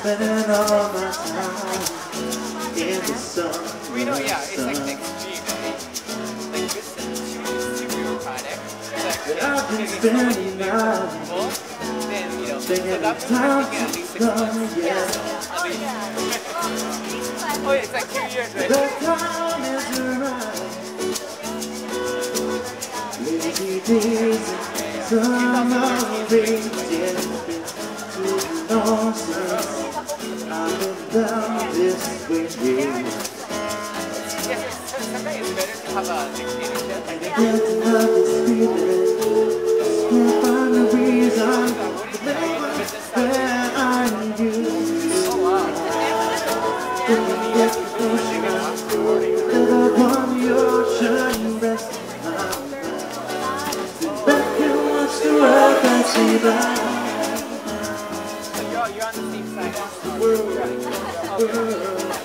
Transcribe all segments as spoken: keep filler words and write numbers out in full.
spend all my time in the sun. We know, yeah, it's like the extreme, right? Like this is super product. But I've been spending night Then, you know, so thinking that's time at least to six come, months. yeah. At least. Oh, yeah, it's like two years, The right? time is right. Lazy days and summer rains, yeah, it's been too long since I've been down this way. Yes, sometimes it's better to have a dictatorship. I can't deny this feeling. Can't find a reason to live where I knew. Oh, wow. Didn't get the ocean that upon the ocean rest my mind. Sit back and watch the world pass me by. So you're, you're on the same side. World, Okay. world,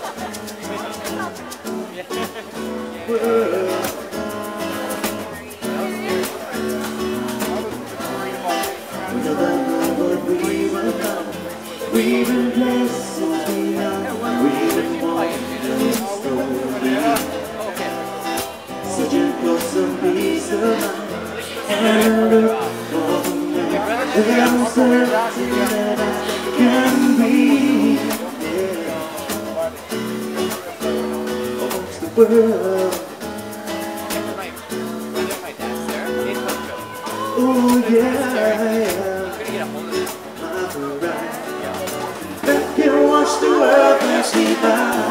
Yeah. world. We never know what we will find. We've been blessed since we are. We've been walking slowly, searching for some peace of mind, and look for the uncertainty that I can be. Yeah. Amongst the world. Oh yeah. Back and watch the world pass me by.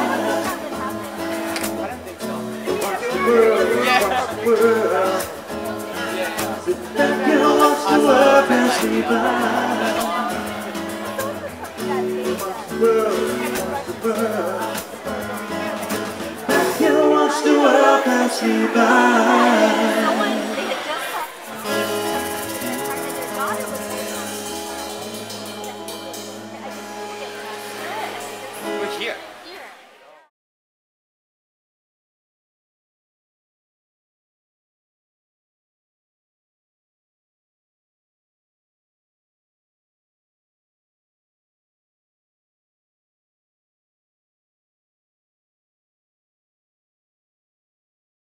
Watch the world, watch the world. Sit back and watch the world pass me by. Watch the world, watch the world. Back and watch the world pass me by.